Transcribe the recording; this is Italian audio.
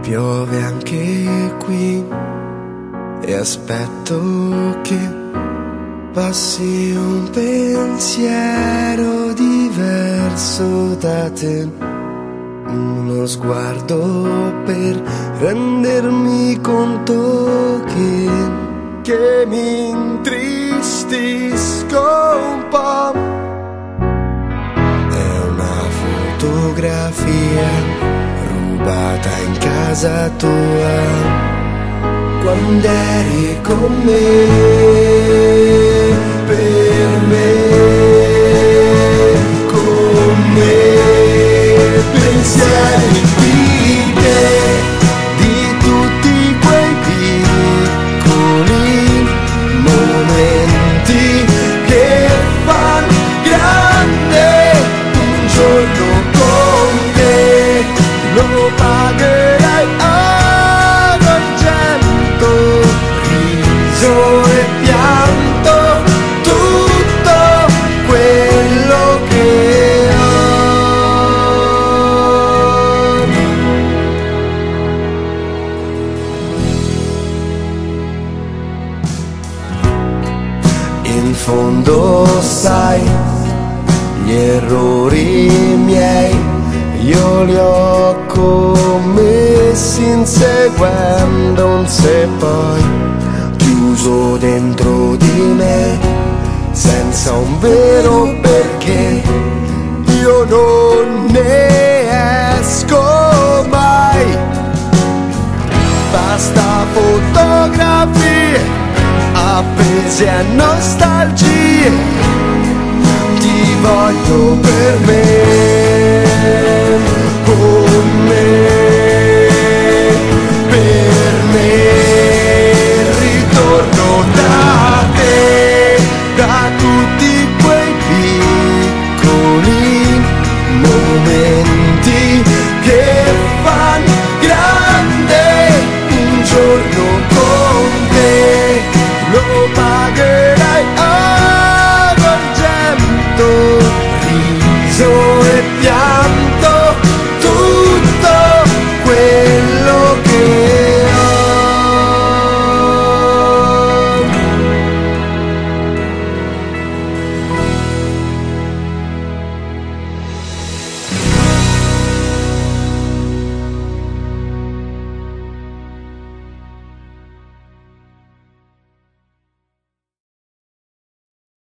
Piove anche qui e aspetto che passi un pensiero diverso da te, uno sguardo per rendermi conto che mi intristisco un po'. È una fotografia rubata in casa tua, quando eri con me, per me, con me. Pensieri di te, di tutti quei piccoli momenti che fanno grande un giorno con te. Lo pagherai argento, riso e pianto, tutto quello che ho. In fondo sai, gli errori miei io li ho commessi inseguendo un se poi, chiuso dentro di me senza un vero perché. Io non ne esco mai, basta fotografie appese a nostalgie. Ti voglio per me, con me, per me. Ritorno da te, da tutti quei piccoli momenti che fanno grande un giorno con te. Lo pagherai argento, riso